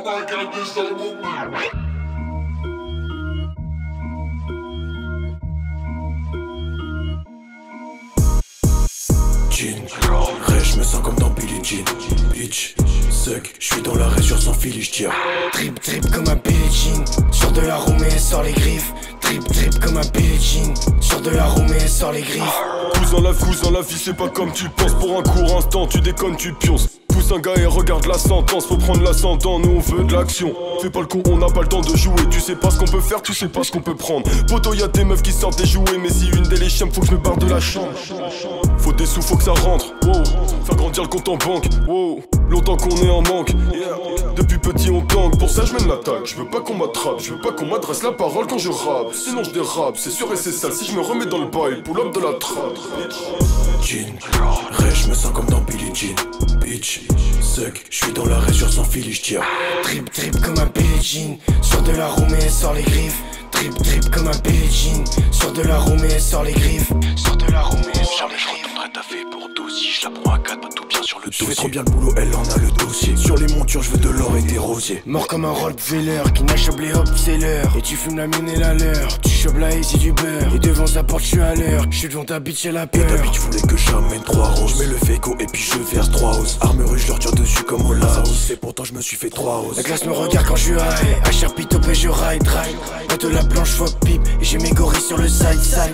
Jean, Ray, je me sens comme dans Billie Jean. Bitch, sec, je suis dans la région sans fil, je tire. Trip trip comme un Billie Jean. Sors de la room et sors les griffes. Trip trip comme un Billie Jean. Sors de la room et sors les griffes. Cousin la vie c'est pas comme tu penses. Pour un court instant tu déconnes, tu pionces. Pousse un gars et regarde la sentence. Faut prendre l'ascendant, nous on veut de l'action. Fais pas le con, on n'a pas le temps de jouer. Tu sais pas ce qu'on peut faire, tu sais pas ce qu'on peut prendre. Poto y'a des meufs qui sortent des jouets. Mais si une des chiens, faut que je me barre de la chambre. Faut des sous, faut que ça rentre, wow. Faire grandir le compte en banque, wow. Longtemps qu'on est en manque, yeah. Depuis petit on tangue, pour ça je mène l'attaque. Je veux pas qu'on m'attrape, je veux pas qu'on m'adresse la parole quand je rappe. Sinon je dérape, c'est sûr et c'est sale. Si je me remets dans le bail, pull up de la trappe. Jean, Ray, je me sens comme dans Billie Jean. Bitch, sec, je suis dans la région sans fil, je tire. Trip trip comme un Billie Jean. Sors de la room et sors les griffes. Trip trip comme un Billie Jean. Sors de la room et sors les griffes. Sors de la room et sors les griffes. T'as fait pour dos, si je la prends à 4, pas tout bien sur le dos. Je fais trop bien le boulot, elle en a le dossier. Sur les montures, je veux de l'or et des rosiers. Mort comme un Rottweiler qui n'a choblé hop, c'est l'heure. Et tu fumes la mienne et la leur. Tu chopes la haze et du beurre. Et devant sa porte, je suis à l'heure. Je suis devant ta bitch et la peur. Et ta bitch voulait que j'amène 3 roses. Je mets le féco et puis je verse 3 hausses. Armerie, je leur tire dessus comme au Laos. Et pourtant, je me suis fait 3 hausses. La classe me regarde quand je suis high. À Sharpie et je ride. Pas de la blanche, fuck pipe. Et j'ai mes gorilles sur le side.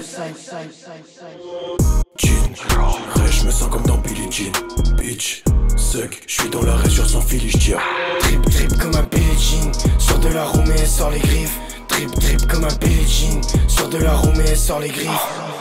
Jean, Ray, je me sens comme dans Billie Jean. Bitch, sec, je suis dans la région sans fil, je tire. Trip trip comme un Billie Jean. Sors de la room et sors les griffes. Trip trip comme un Billie Jean. Sors de la room et sors les griffes.